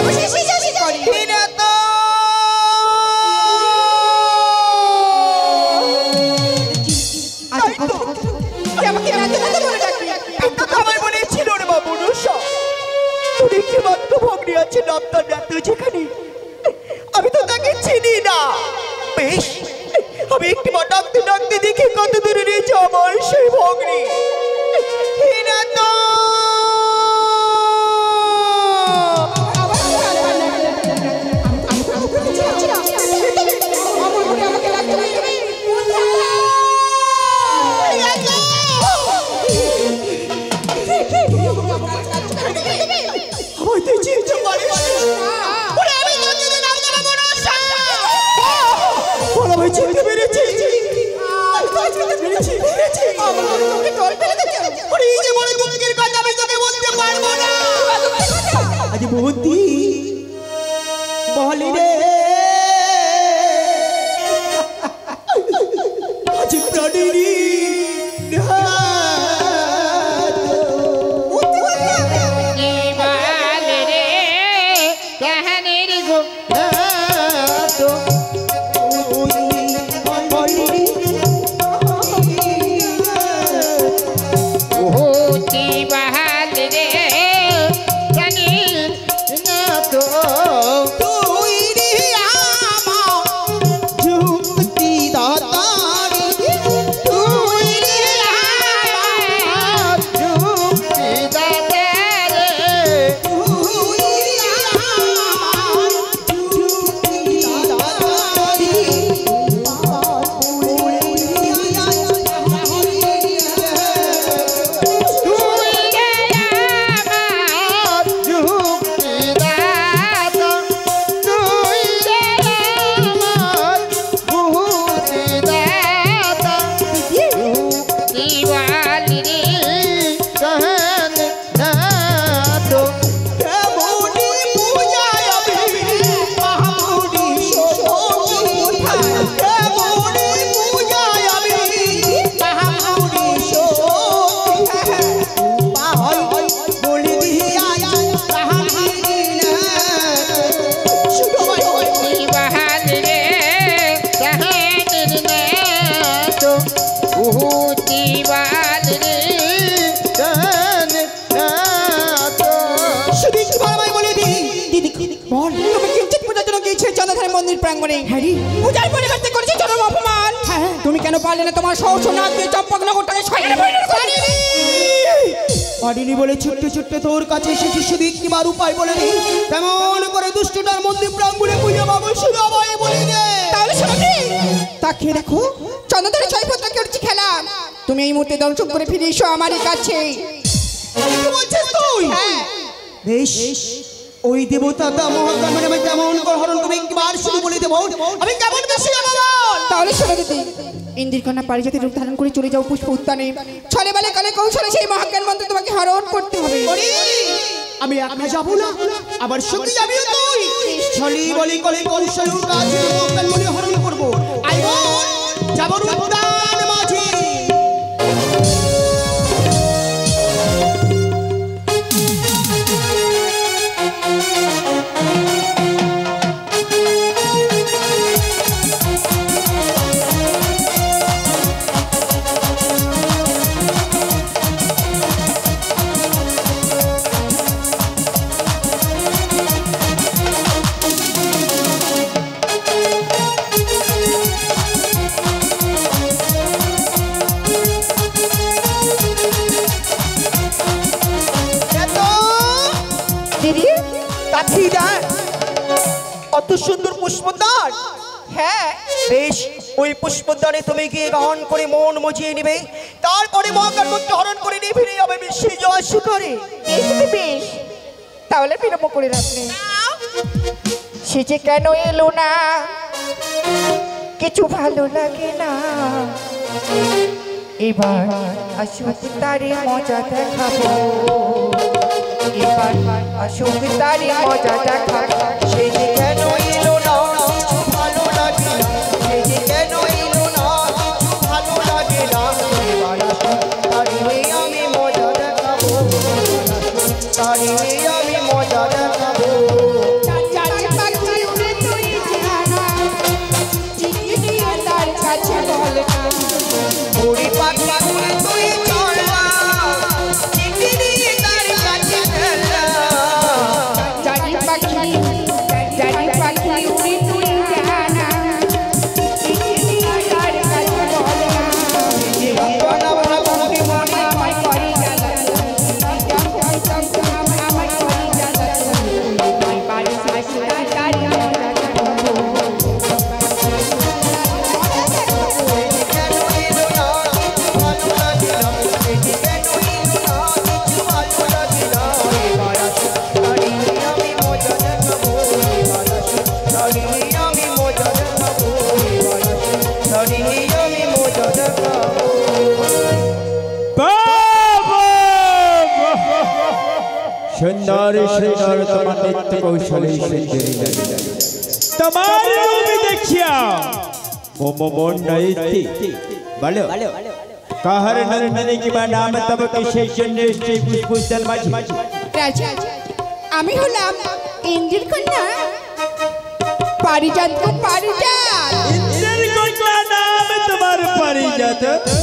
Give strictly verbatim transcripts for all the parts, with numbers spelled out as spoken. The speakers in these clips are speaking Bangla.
আমি তো তাকে চিনি না। বেশ, আমি একটি বার ডাকতে ডাকতে দেখি কত দূরে রয়েছে আমার সেই ভগ্নী। বুদ্ধি বলি রে আজ প্রাণীরি মন্দির প্রাঙ্গণে পূজার পরিবর্তে করেছে চরম অপমান। তুমি কেন পারলে না তোমার সহস্র নাক দিয়ে চম্পকনগরটাকে শয়তানে পরিণত করতে? পারিনি বলে ছুটতে ছুটতে তোর কাছে এসেছি। শুধু একটিবার উপায় বলে দিই, কেমন করে দুষ্টটার মন্দির প্রাঙ্গণে পূজা পাবো শুধু আমায় বলে দে। তাহলে শোনো, তাকিয়ে দেখো, চন্দ্রধরে ছয়পত্র করছি খেলা। তুমি এই মুহূর্তে দর্শন করে ফিরে এসো আমার কাছে। কি বলছিস তুই? বেশ, ওই দেবতা মহাকামে আমি কেমন করে হরণ করে একবার শুরু বলে দেবো। আমি কেমন বেশি তাহলে শোনো দিদি, ইন্দ্রকন্যা পারিজাতের রূপ ধারণ করে চলে যাও পুষ্প উদ্যানে। ছলে বলে কালে কৌশলে সেই মহাজ্ঞান মন্ত্রে তোমাকে হরণ করতে হবে। আমি একা যাবো না, আবার সঙ্গে যাবিও তুই। ছলে বলে কালে কৌশলে কাজে মহাজ্ঞান মনে হরণ করবো। আইবো যাবো উদ্যান মাঝে। অত সুন্দর পুষ্পদান? হ্যাঁ বেশ, ওই পুষ্পদানে তুমি গিয়ে গ্রহণ করে মন মজিয়ে নেবে। তারপরে মহাকার মধ্যে হরণ করে নিয়ে ফিরে যাবে বিশ্বে জয় শিখরে। বেশ, তাহলে বিলম্ব করে রাখলে সে যে কেন এলো না, কিছু ভালো লাগে না। এবার আসুক তারে মজা দেখাবো, এবার আসুক তারে মজা দেখাবো। সে যে কেন এলো না, কিছু ভালো লাগে না। সে যে কেন এলো না, কিছু ভালো লাগে না। এবার আসুক তারে আমি মজা দেখাবো, তারে আমি মজা দেখাবো। সুন্দর সুন্দর তোমার নিত্য কৌশলে সুন্দরী তোমার রূপ দেখিয়া मोमो मोन नयति বলো কাহার নন্দনে কি বা নাম তব কিসের জন্য এসেছে পুষ্পদল মাঝি রাজা আমি হলাম ইন্দ্রের কন্যা পারিজাত কো পারিজাত ইন্দ্রের কন্যা নাম তোমার পারিজাত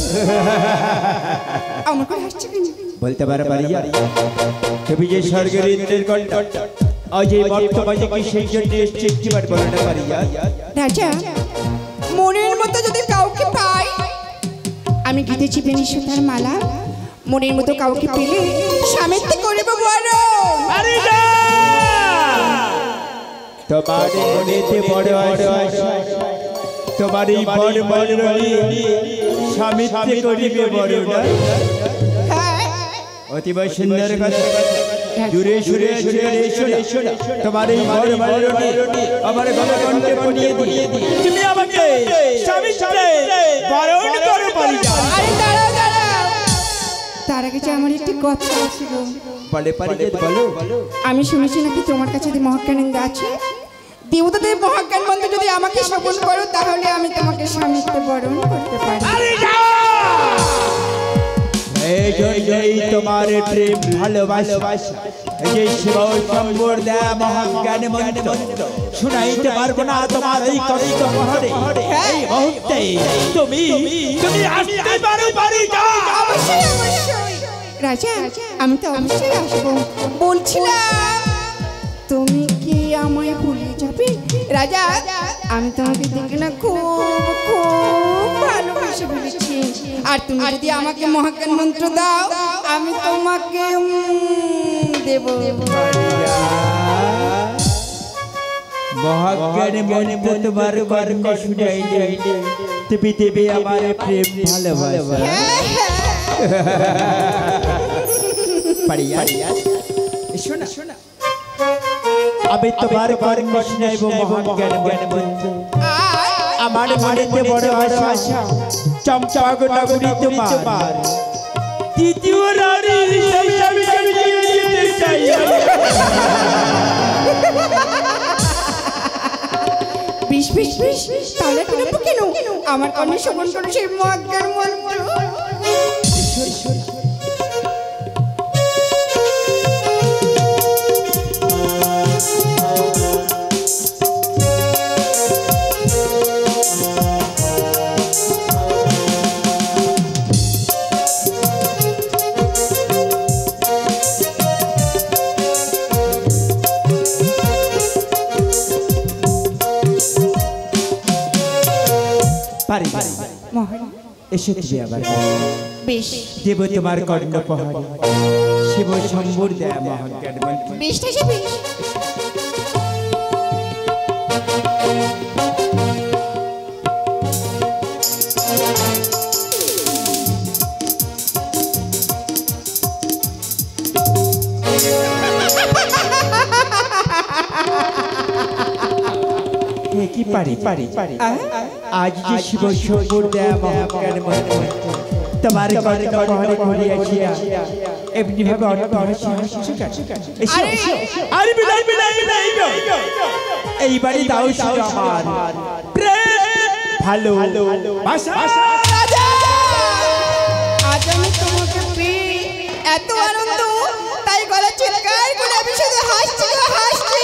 আমার কোন হাসছে কেন বলতে পারে পারিজাত তুমি যে স্বর্গের ইন্দ্রের কন্যা আজ এই বর্তমানে কিসের জন্য এসেছে কি বার বলো না পারিজাত রাজা মনের মতো যদি কাউকে পাই আমি গিতেছি বেনি সুতার মালা মনের মতো কাউকে পেলে স্বামীত্ব করব বড় পারিজাত তোমার মনেতে বড় আশা তোমার এই বড় বড় স্বামীত্ব করিবে বড় না হ্যাঁ অতিব সুন্দর কথা দূরে সুরে সুরে এসো না তোমার এই বড় বড় আমার গলা কণ্ঠে পড়িয়ে দিয়ে তুমি আমাকে স্বামীত্বে বারণ করো পারিজাত আরে দাঁড়াও দাঁড়াও তার আগে যে আমার একটি কথা ছিল বলে পারিজাত বলো আমি শুনেছি নাকি তোমার কাছে যে মহাজ্ঞানন্দ আছে দেবতাদের মহাজ্ঞান মন্ত্র যদি আমাকে শ্রবণ করো তাহলে আমি তোমাকে স্বামীত্বে বরণ করতে পারি এই জন্যই তোমার প্রেম ভালোবাসা এই যে শিব শম্ভুর দেয়া মহাজ্ঞান মন্ত্র শুনাইতে পারবো না তোমার এই কষ্ট মহরে এই মুহূর্তে তুমি তুমি আসতে পারো পারিজাত অবশ্যই অবশ্যই রাজা আমি তো অবশ্যই আসবো বলছিলাম তুমি কি আমায় ভুলে যাবে রাজা আমি তোমাকে দেখে না খুব খুব ভালোবেসে ফেলেছি আর তুমি যদি আমাকে মহাজ্ঞান মন্ত্র দাও আমি তোমাকে দেব মহাজ্ঞান মন্ত্র তোমার কর্ণ শুনাইলে তুমি দেবে আমার প্রেম ভালোবাসা পারিজাত শোনা শোনা আমি তোমার কর্ণ শুনাইব মহাজ্ঞান মন্ত্র আমার মনেতে বড় আশা চম্পক নগরী তোমার দ্বিতীয় রানী হিসেবে আমি যেতে চাই বিশ বিশ বিশ তাহলে তুমি কেন আমার কর্ণে শ্রবণ করো সেই মহাজ্ঞান মন্ত্র এসে তুমি আবার বেশ দেব তোমার কর্ণ প্রহারে শিব শম্ভুর দেয়া মহাজ্ঞান মন্ত্র বেশ ঠিক আছে বেশ কি পারি পারি পারি আজ যে শিব শম্ভুর দেয়া মহাজ্ঞান মন্ত্র তোমার কর্ণ প্রহারে করিয়াছিয়া এমনি ভাবে অট্টহাসি হাসি আরে বিদায় বিদায় বিদায় এইবারে দাও শিব আমার প্রেম ভালো ভাষা রাজা আজ আমি তোমাকে পেয়ে এত আনন্দ তাই গলা চিৎকার করে আমি শুধু হাসছি হাসছি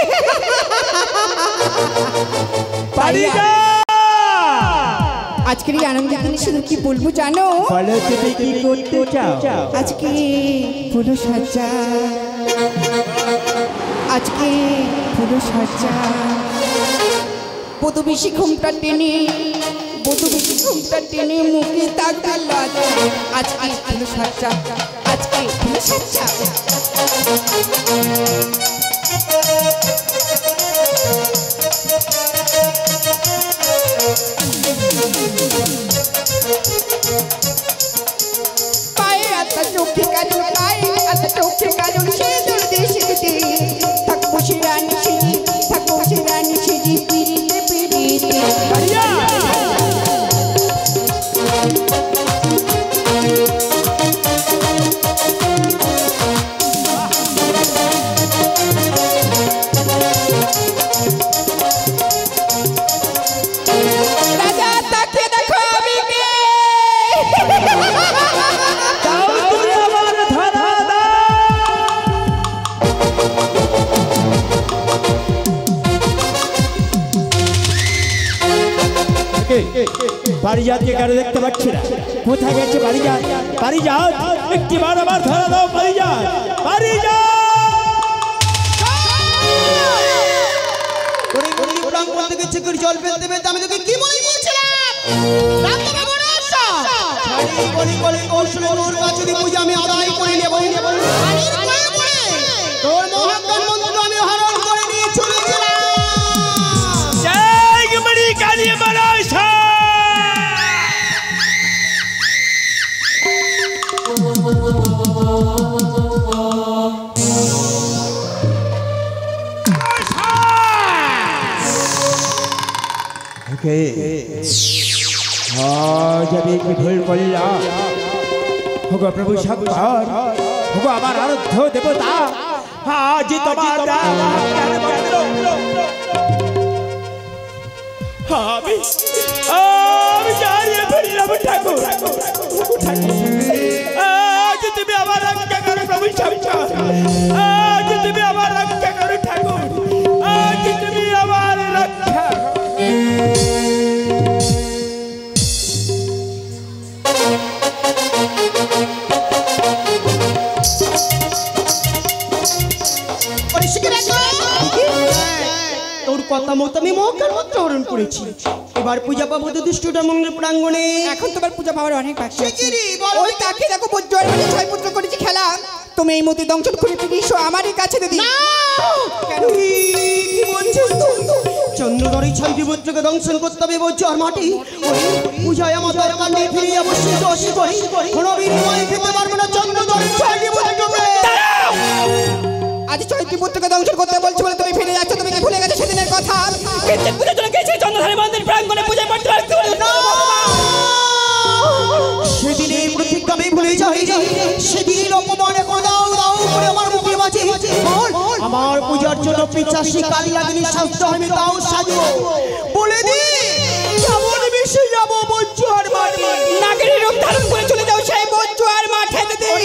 পারিজাত আজকের এই আনন্দের দিনে শুধু কি বলবো জানো বলো তুমি কি করতে চাও আজকে ফুলো সজ্জা আজকে ফুলো সজ্জা বধূ বেশি ঘুমটা টেনে বধূ বেশি ঘুমটা টেনে মুখে তাকবে লজ্জা আজকে ফুলো সজ্জা আজকে ফুলো সজ্জা পায়ে আত্মা চোখে কাজল পায়ে আত্মা চোখে কাজল সে দূর দেশে দিতে থাকবো সে রানী সেজি থাকবো সে রানী সেজি পিড়িতে পিড়িতে বাড়ি যাচ্ছে কেন দেখতে পাচ্ছি না? কোথায় গেছে বাড়ি যা? বাড়ি যাও, একটি বার আবার ধরা দাও, বাড়ি যা, বাড়ি যা। ওরে ওরে প্রাঙ্গণ থেকে চিকুর জল ফেলতে ফেলতে আমি তোকে কি বলি বলছিলাম? রামদেব বড় আশা ছাড়ি বলি বলি কৌশলে তোর কাছে দি পূজা আমি আদায় করে নেব। আনির পায়ে পড়ে তোর মহাজ্ঞান মন্ত্র আমি হরণ করে নিয়ে চলে গেলাম। জয় গমড়ি কালী মারাশা। जब एक भूल पड़ला होगा प्रभु शंकर होगा हमार आराध्य देवता आज तुम्हार আমি আমি জানি ভুললাম ঠাকুর আজ তুমি আমার রক্ষা করো প্রভু শঙ্কর আজ তুমি আমার রক্ষা করো ঠাকুর আজ তুমি আমার রক্ষা। তোর কথা মতো আমি মহাজ্ঞান মন্ত্র হরণ করেছি। এবার পূজা পাবো তো দুষ্টুটা মন্দির প্রাঙ্গণে। এখন তোমার পূজা পাওয়ার অনেক বাকি আছে। ওই তাকে দেখো বজ্জয় মানে ছয় পুত্র করেছি খেলা। তুমি এই মতি দংশন করে ফিরিস আমারই কাছে দিদি। কেন কি বলছিস তুই? চন্দ্রধর এই ছয়টি পুত্রকে দংশন করতে হবে বলছো আর মাটি পূজায় আমার দরকার নেই, ফিরে অবশ্যই অস্বীকারী কোনো বিনিময়ে খেতে পারবো না চন্দ্রধর ছয়টি পুত্রকে। আজ ছয়টি পুত্রকে দংশন করতে বলছি বলে তুমি ফিরে যাচ্ছ। তুমি কি ভুলে গেছো সেদিনের কথা? কীর্তন পূজা চলে গেছে চন্দ্রধারী মন্দির প্রাঙ্গণে পূজা করতে পারতে বলে সেদিনে প্রতিজ্ঞা আমি ভুলে যাই। সেদিনের অপমানে দাও দাও করে আমার মুখে বাজে। আমার পূজার জন্য পিচাসি কালী লাগিনি স্বাস্থ্য আমি তাও সাজবো বলে দি কেমন মিশে যাবো বজ্জু আর মাটি। নাগিনী রূপ ধারণ করে চলে যাও সেই বজ্জু আর মাঠে দিদি।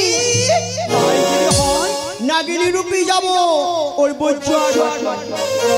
নাগিনী রূপে যাবো ওই বজ্জু আর মাটি।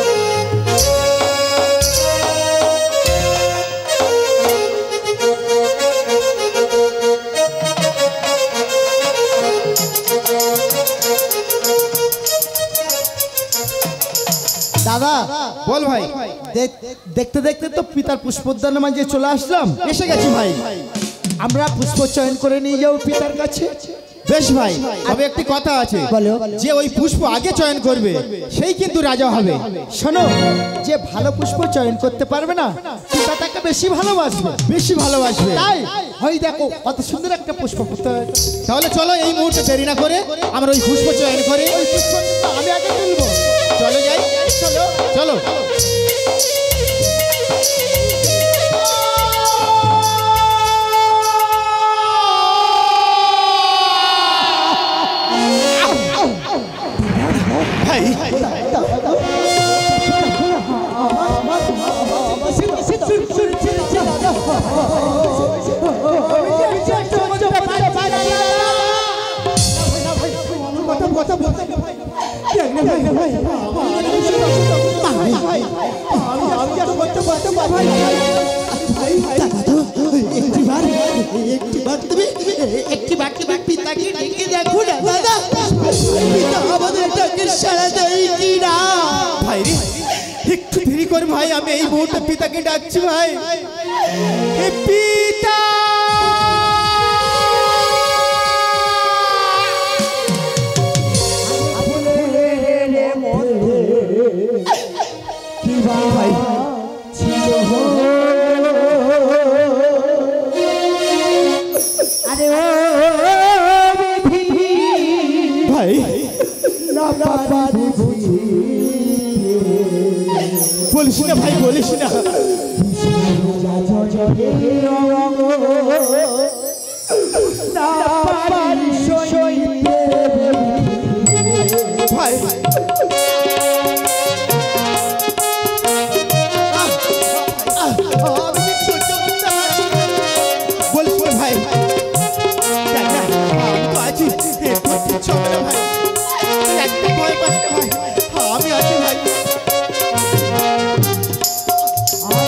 দাদা বল ভাই, দেখতে দেখতে তো পিতার পুষ্পোদ্যানের মাঝে চলে আসলাম। এসে গেছি ভাই, আমরা পুষ্প চয়ন করে নিয়ে যাবো পিতার কাছে। বেশ ভাই, তবে একটি কথা আছে, যে ওই পুষ্প আগে চয়ন করবে সেই কিন্তু রাজা হবে। শোনো, যে ভালো পুষ্প চয়ন করতে পারবে না পিতা তাকে বেশি ভালোবাসবে, বেশি ভালোবাসবে। তাই হয় দেখো কত সুন্দর একটা পুষ্প। তাহলে চলো এই মুহূর্তে দেরি না করে আমরা ওই পুষ্প চয়ন করে ওই পুষ্প আমি আগে তুলবো। চলে যাই, চলো চলো। ভাই একটু দেরি করে ভাই, আমি এই মুহূর্তে পিতাকে ডাকছি ভাই। পিতা ভাই আরে ভাই বলিস না ভাই, বলিস না ভাই। বলিস না ভাই, আমি তো আছি, ভাই একদম ভয় পাস না ভাই, আমি আছি ভাই।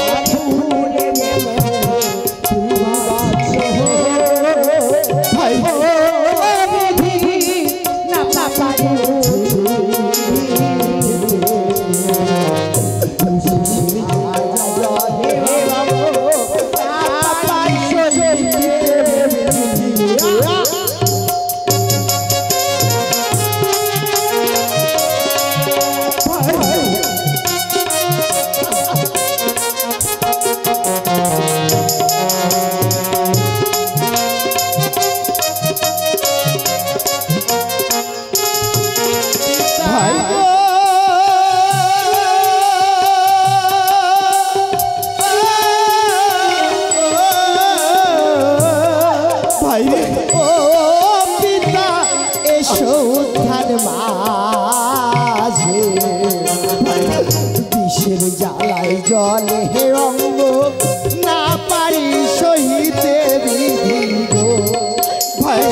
জলে হে অঙ্গ না পারি সহিতে বিধি গো ভাই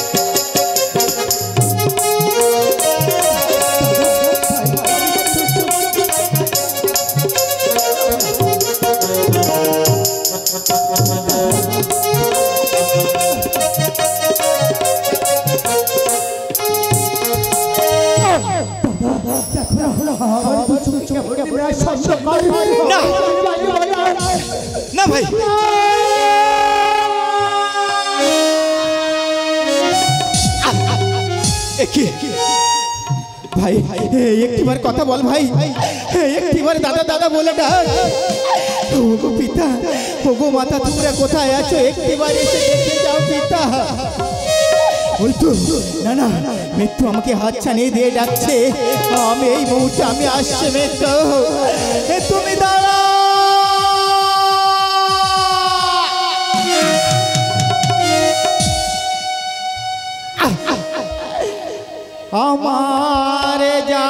না ভাই ভাই একটিবার কথা বল ভাই একটিবার দাদা দাদা বলে ডাক ওগো পিতা ওগো মাতা তোমরা কোথায় আছো একটিবার এসে দেখে যাও পিতা বলতো না না মৃত্যু আমাকে হাত ছানিয়ে দিয়ে ডাকছে আমি এই মুহূর্তে আমি আসছে মৃত্যু তুমি দাঁড়া আমার যা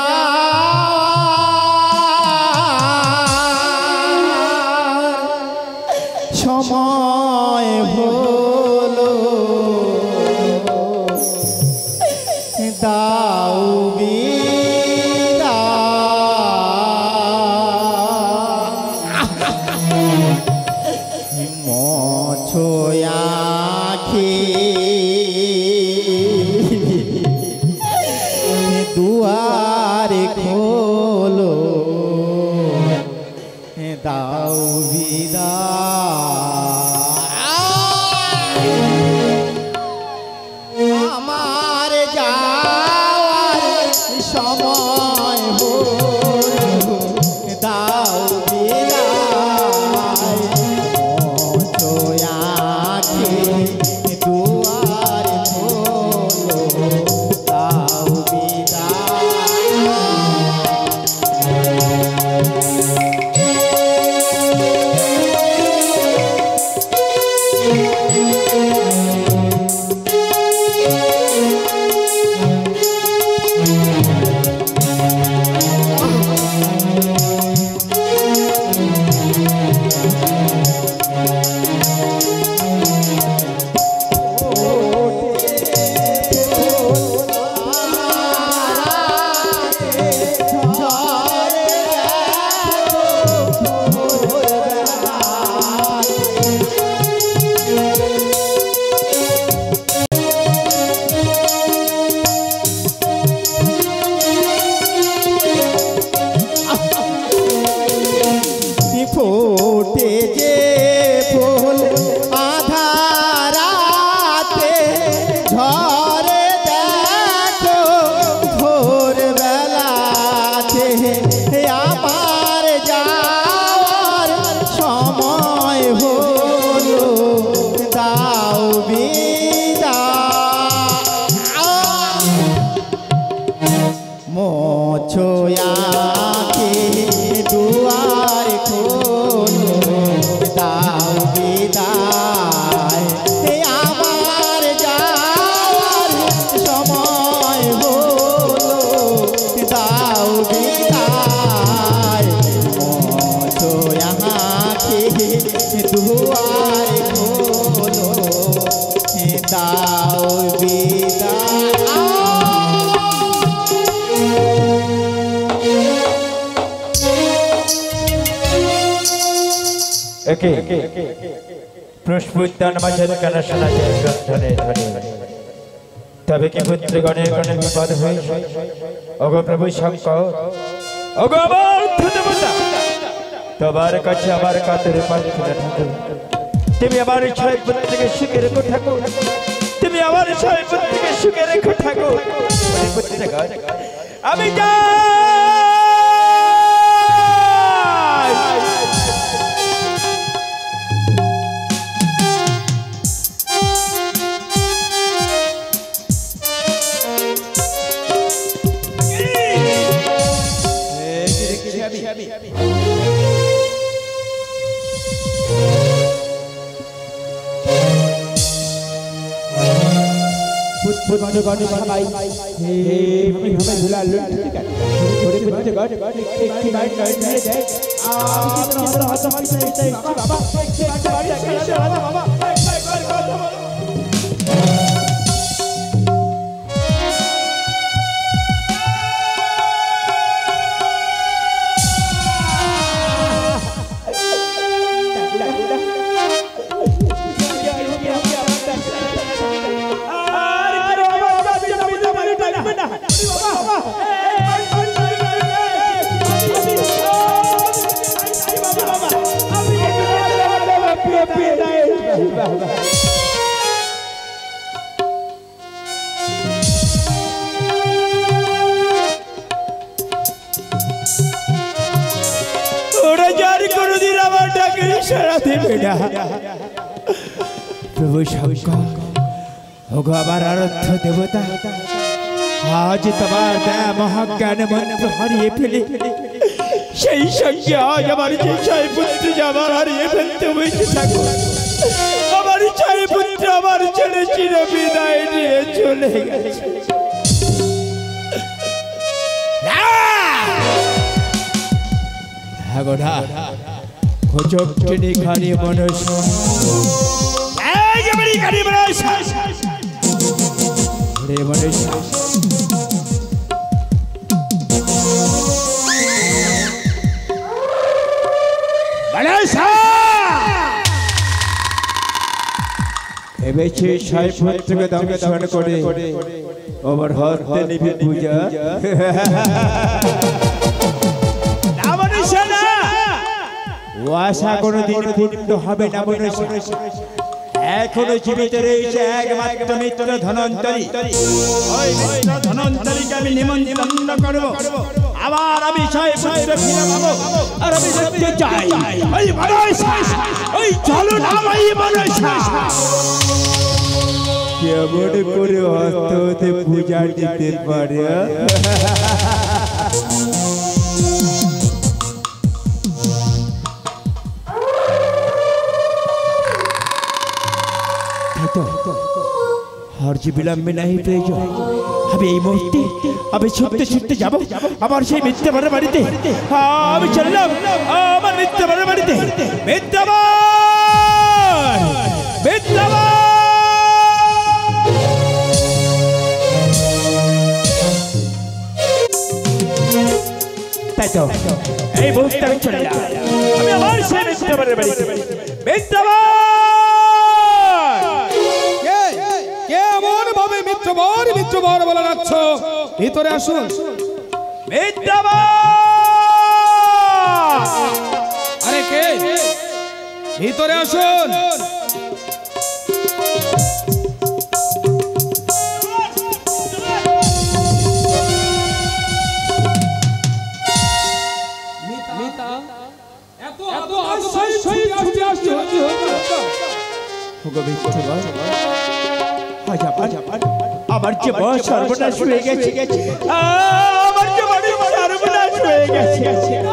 সময় হলো দাও বিদায় মোছয়াখি দুয়ারে খোলো দাও বিদায় আমার যাওয়ার সময় হলো দাও বিদায় মোছয়াখি দুয়ারে খোলো দাও ফোটে যে ফুল আধারাতে ঝরে দেখো ভোর বেলাতে আমার যাওয়ার সময় হলো দাও বিদায় মোছয়াখি দুয়ার খোলো দাও বিদায় আমার যাওয়ার সময় হলো দাও বিদায় মোছয়াখি দুয়ার খোলো দাও বিদায় একে পুষ্পোদ্যান মাঝের কেন শোনা যায় গন্ধনে ধ্বনি তবে কি পুত্রগণের কোনো বিপদ হয়ে ওগো প্রভু শঙ্কর ওগো আমার ধন্যবাদ তোমার কাছে আমার কাতরে প্রার্থনা ঠাকুর তুমি আমার ছয় পুত্রকে সুখে রেখো ঠাকুর তুমি আমার ছয় পুত্রকে সুখে রেখো ঠাকুর পুত্রগণ আমি যাই পুত্র গণে সবাই হে ভাবে ধুলা লুট করে পুত্র গণে গণে একটি বাইট গাইড দিয়ে দেয় আমি কি তোর হাত হাত চাইতে বাবা একটি বাইট গাইড বাবা প্রভু শঙ্কর ওগো আমার আরাধ্য দেবতা আজ তোমার দয়া মহাজ্ঞান মন্ত্র হারিয়ে ফেলে সেই সঙ্গে আজ আমার যে ছয় পুত্র আমার হারিয়ে ফেলতে হয়েছে থাকো আমার ছয় পুত্র আমার ছেড়ে চির বিদায় নিয়ে চলে গেছে খোঁচক টেনে খানি মানুষ খানি মানুষ রে মানুষ ভেবেছি ছয় পুত্রকে দংশন করে আমার হাতে নিবি পূজা ও আশা কোনোদিন পূর্ণ হবে না মনুষ্য এখনো জীবিত রয়েছে একমাত্র মিত্র ধনন্তরী ওই মিত্র ধনন্তরীকে আমি নিমন্ত্রণ করব আবার আমি ছয় পুত্র ফিরে পাবো আর আমি দেখতে চাই ওই মনসা ওই চলো না ওই মনসা কেমন করে হস্ত হতে পূজা দিতে পারে আর যে বিলম্বে নাহি প্রয়োজন আমি এই মুহূর্তে আমি ছুটতে ছুটতে যাবো আমার সেই মিথ্যাবারের বাড়িতে আমি চললাম আমার মিথ্যাবারের বাড়িতে মিথ্যাবার মিথ্যাবার তাই তো এই মুহূর্তে আমি চললাম আমি আমার সেই মিথ্যাবারের বাড়িতে মিথ্যাবার মিত্রবর মিত্রবর বলে রাখছ ভিতরে আসুন আরে কে ভিতরে আসুন আমার যে বড় সর্বনাশ হয়ে গেছে আমার যে বড় সর্বনাশ হয়ে গেছে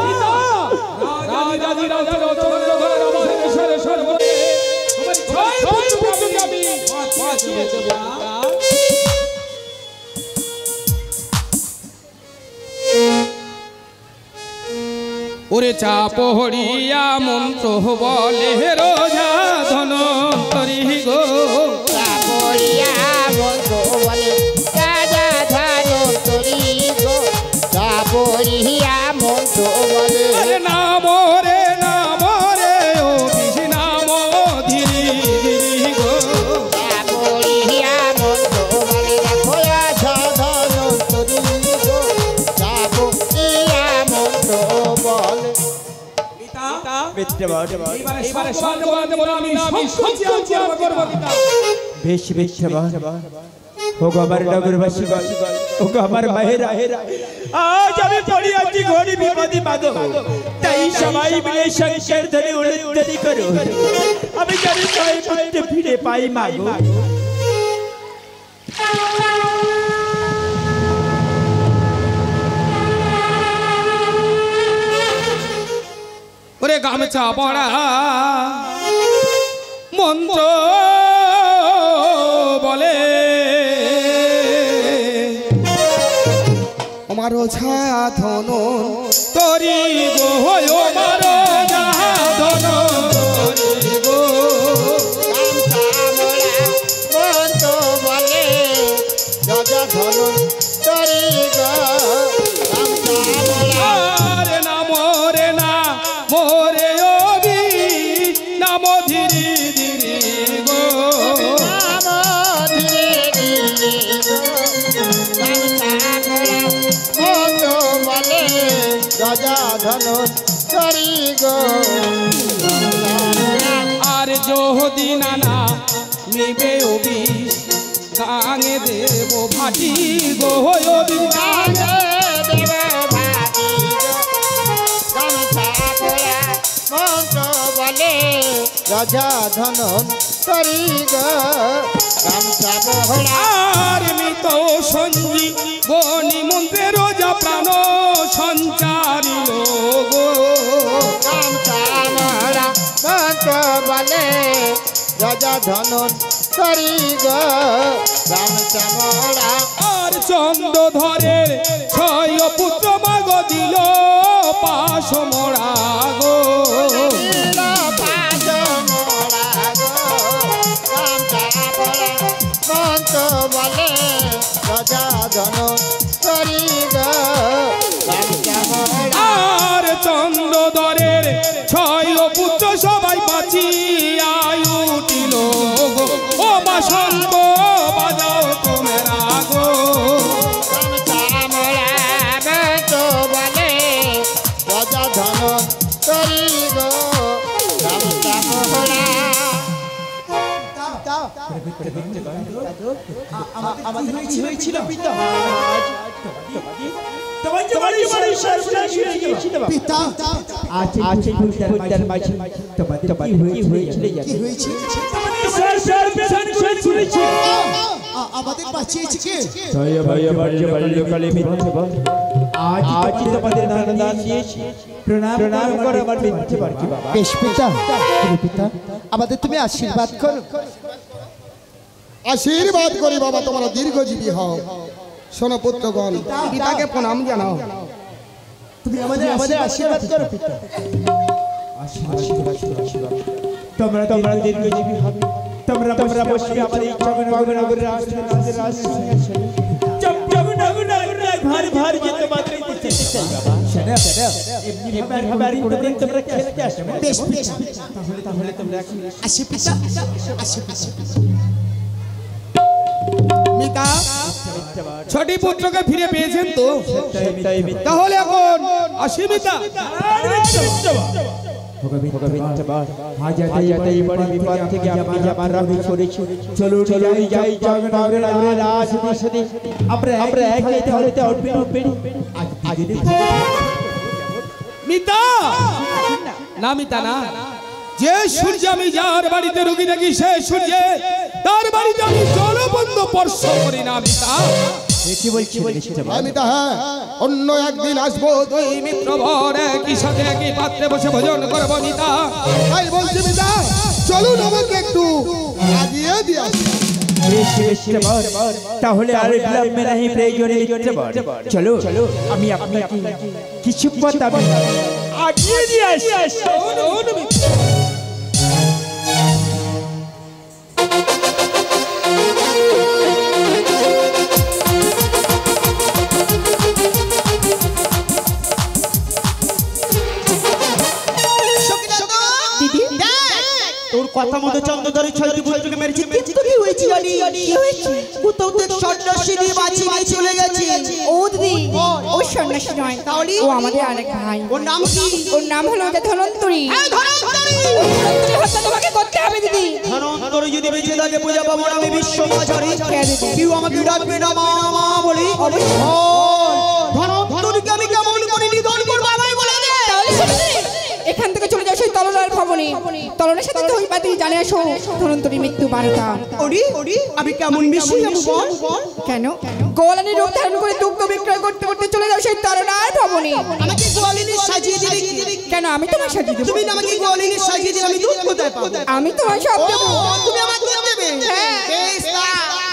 ওরে চাপহরিয়া মন্ত্র বলে রোজা ধনন্তরী গো চাপহরিয়া মন্ত্র বলে রাজা ধনন্তরী গো চাপহরিয়া মন্ত্র বলে আরে নাম রে নাম রে ও বিশি নাম ধীরি ধীরি গো চাপহরিয়া মন্ত্র বলে দেখো রাজা ধনন্তরী গো চাপহরিয়া মন্ত্র বলে বেশ বেশ হোক আমার নগরবাসী হোক আমার মায়েরা আজ আমি পড়ি আছি ঘড়ি বিপদে বাঁধো তাই সবাই মিলে সংসার ধরে উন্নতি করো আমি জানি ছয় পুত্র ফিরে পাই মাগো ওরে গামছা পড়া মন্ত্র বলে আমার ছায়া ধন তরি গো আমার ধন তরি গো মন্ত বলে রাজা ধন তরি গো আরে না মোরে না মোরে অবি নাম ধীরে ধীরে গো রাজা ধন তরি গো আর যদি নানা নিবে অবি গাঙে দেব ভাটি গো অবি গাঙে দেব ভাতি গামছা পরা মন্ত বলে রাজা ধন তরি গো গামছা বহরা আর মৃত সঞ্জী বনি মন্ত্রে রোজা প্রাণ সঞ্চারিল গো গামছা মহরা মন্ত বলে রাজা ধন তরি গো গামছা মহরা আর চন্দ্র ধরে ছয় পুত্র মাগ দিল পাশ মোড়া গো বলে রাজা ধন তরি গো গামছা মহরা আর চন্দ্র ধরের ছয় পুত্র সবাই বাঁচি আয়ু উঠিল গো ও মা শঙ্খ বাজাও তোমরা গো গামছা মহরা মন্ত বলে রাজা ধন তরি গো গামছা মহরা আমাদের কি হয়েছিল পিতা পিতা আজ আজ ভূতার মাঝে তোমাদের কি হয়েছিল কি হয়েছে আমাদের বাঁচিয়েছে কে আজ আজ তোমাদের দান দিয়েছি প্রণাম প্রণাম করো আমার মিথ্যে বাকি বাবা বেশ পিতা তুমি পিতা আমাদের তুমি আশীর্বাদ করো আশীর্বাদ করি বাবা তোমরা দীর্ঘজীবী হও শোনো পুত্রগণ পিতাকে প্রণাম জানাও তুমি আমাদের আমাদের আশীর্বাদ করো পিতা আশীর্বাদ তোমরা তোমরা দীর্ঘজীবী হবে তোমরা তোমরা বসবে আমাদের জগন্নাথের আশীর্বাদের আশীর্বাদ জগন্নাথের ভার ভার যেতে মাত্র দিতে চাই বাবা শোনো শোনো এমনি ভাবে ভাবে কোনদিন তোমরা খেলতে আসবে বেশ পিতা তাহলে তাহলে তোমরা আসি পিতা আসি পিতা মিতা ছটি পুত্রকে ফিরে পেয়েছেন তো তাহলে এখন আসি মিতা বিপদ থেকে আপনি আমার রক্ষা করেছেন চলো চলো যাই জগন্নাথের রাজপ্রাসাদে আমরা আমরা এক হইতে হইতে উঠবে উঠবে আজ মিতা না মিতা না যে সূর্য আমি যার বাড়িতে রুগী দেখি সে সূর্য তার বাড়িতে আমি জলবন্ধ স্পর্শ করি না মিতা কি বলছি আমি তা হ্যাঁ অন্য একদিন আসবো দুই মিত্র ভর একই সাথে একই পাত্রে বসে ভোজন করবো মিতা তাই বলছি মিতা চলুন আমাকে একটু আগিয়ে দিয়ে আসি তাহলে আর বিলম্ব नहीं প্রয়োজনে মিত্রবর চলো চলো আমি আপনাকে কিছু কথা আগিয়ে দিয়ে আসি তোর কথা মতো চন্দ্রধরে ছয়টি পুত্রকে মেরেছে কিন্তু কি হয়েছে জানি কি হয়েছে কোথাও তো সন্ন্যাসী দিয়ে বাঁচি নিয়ে চলে গেছে ও দিদি ও সন্ন্যাসী নয় তাহলে ও আমাদের আরেক ভাই ওর নাম কি ওর নাম হলো যে ধনন্তরী হ্যাঁ ধনন্তরী ধনন্তরী হত্যা তোমাকে করতে হবে দিদি ধনন্তরী যদি বেঁচে থাকে পূজা পাবো না আমি বিশ্বমাচারী হ্যাঁ দিদি কেউ আমাকে ডাকবে না মা মা বলি অবশ্যই ধনন্তরীকে আমি কেমন করে নিধন করবো আমায় বলে দে তাহলে শোনো দিদি, এখান থেকে চলে যাও সেই তরলার ভবনে তরলের সাথে ধই পাতি জানে আসো ধনন্তরী মৃত্যু বার্তা ওরি ওরি আমি কেমন মিশি যাবো বল কেন গোয়ালানি রূপ ধারণ করে দুগ্ধ বিক্রয় করতে করতে চলে যাও সেই তরলার ভবনে আমাকে গোয়ালিনী সাজিয়ে দিবি কেন আমি তোমায় সাজিয়ে দেবো? তুমি না আমাকে গোয়ালিনী সাজিয়ে দিলে আমি দুধ কোথায় পাবো? আমি তোমায় সব ও দেবো। তুমি আমার দুধ দেবে? হ্যাঁ। বেশ তা।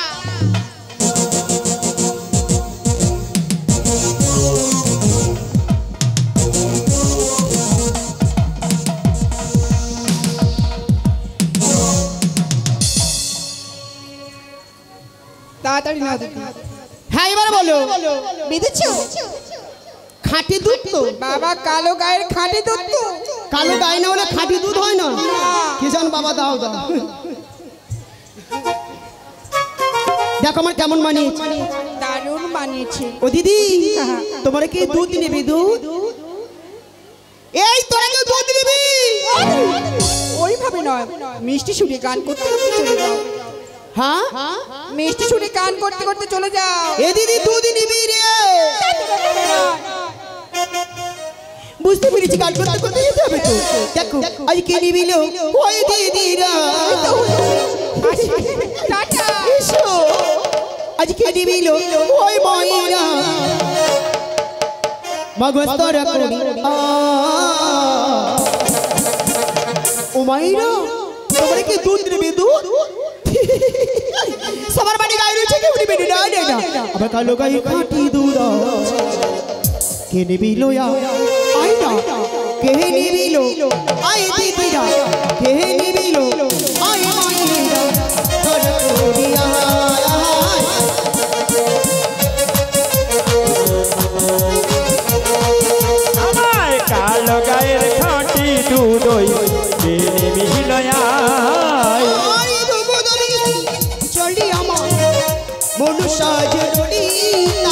তাড়াতাড়ি না দিদি। হ্যাঁ এবার বলো। বেঁধেছো? খাঁটি দুধ তো? বাবা কালো গায়ের খাঁটি দুধ তো। কালো গায়ে না হলে খাঁটি দুধ হয় না? কি জান বাবা, দাও দাও। দেখো আমার কেমন মানিয়েছে। দারুণ বানিয়েছে। ও দিদি তোমার কি দুধ নেবে? দুধ এই তোরা কি দুধ নিবি? ওইভাবে নয়, মিষ্টি সুরে গান করতে করতে চলে যাও। হ্যাঁ মিষ্টি সুরে গান করতে করতে চলে যাও। এ দিদি দুধ নিবি রে? বুঝতে পেরেছি, গান করতে করতে যেতে হবে তো। দেখো আজ কে নিবিল ওই দিদিরা। টাটা। এসো আজ কে নিবিল ওই মায়েরা। মগস্তরা করি আ ও মায়েরা তোমরা কি দুধ নেবে? দুধ সবার বাড়ি গায়ে রয়েছে, কেউ নিবে না। না না আবার কালো গায়ে খাঁটি দুধ কে নিবি লোয়া? আই না কে নিবি লো? আই দিদিরা কে নিবি লো? আই মায়েরা তোরা করিয়া আমার কালো গায়ের খাঁটি দুধই কিনে মিলয়া আই দুবদরি চলি আমার মনুষ্য জড়ি না।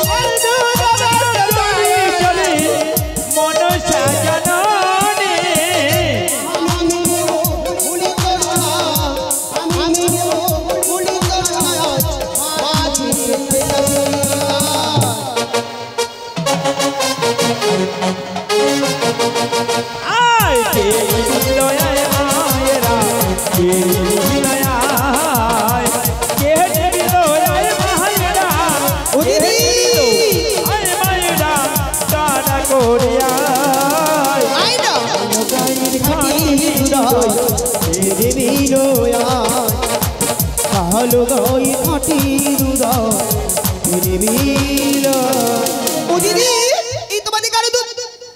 কালো গায়ে খাঁটি দুধ নিবিল। ও দিদি এই তোমাদের কারো দুধ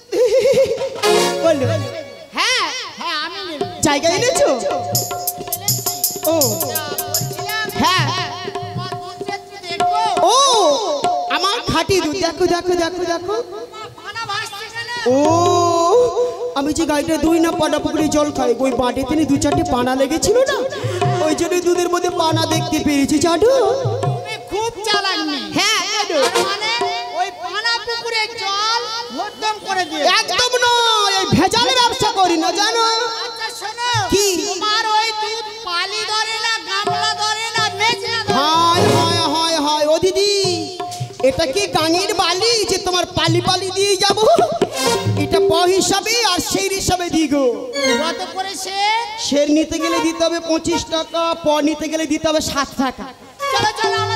বলো। হ্যাঁ হ্যাঁ আমি নেব। জায়গা এনেছো? ও হ্যাঁ তোমার দুধ চেয়ে দেখবো। ও আমার খাঁটি দুধ। দেখো দেখো দেখো দেখো। পানা ভাসছে কেন? ও আমি যে গাড়িটা দুই না পানা পুকুরে জল খাই, ওই বাটে তিনি দু চারটে পানা লেগেছিল না, ওই জন্য দুধের মধ্যে পানা দেখতে পেরেছি। জানো তুমি খুব চালাক মেয়ে। হ্যাঁ তার মানে ওই পানা পুকুরে জল ভর্দম করে দিয়ে। একদম নয়, এই ভেজালের ব্যবসা করি না জানো। আচ্ছা শোনো, কি? তোমার ওই দুধ পালি ধরে না, গামলা ধরে না, মেজনা ধরে? হায় হায় হায় হায় ও দিদি এটা কি গাঙের বালি যে তোমার পালি পালি দিয়ে যাব? এটা প হিসাবে আর সেই হিসাবে দিগো। কত করে সে? শের নিতে গেলে দিতে হবে পঁচিশ টাকা, প নিতে গেলে দিতে হবে সাত টাকা। চলো চলো